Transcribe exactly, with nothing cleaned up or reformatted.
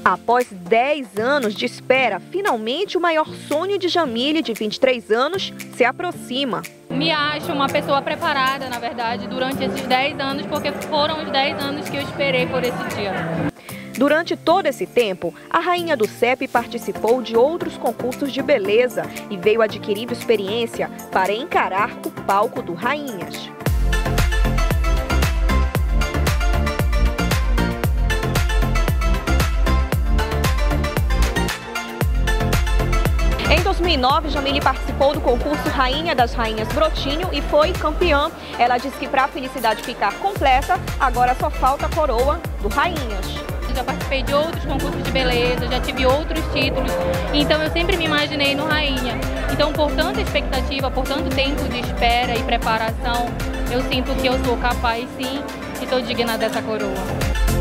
Após dez anos de espera, finalmente o maior sonho de Jamile, de vinte e três anos, se aproxima. Me acho uma pessoa preparada, na verdade, durante esses dez anos, porque foram os dez anos que eu esperei por esse dia. Durante todo esse tempo, a rainha do C E P participou de outros concursos de beleza e veio adquirindo experiência para encarar o palco do Rainhas. Em dois mil e nove, Jamile participou do concurso Rainha das Rainhas Brotinho e foi campeã. Ela disse que para a felicidade ficar completa, agora só falta a coroa do Rainhas. Já participei de outros concursos de beleza, já tive outros títulos, então eu sempre me imaginei no Rainha. Então, por tanta expectativa, por tanto tempo de espera e preparação, eu sinto que eu sou capaz, sim, e sou digna dessa coroa.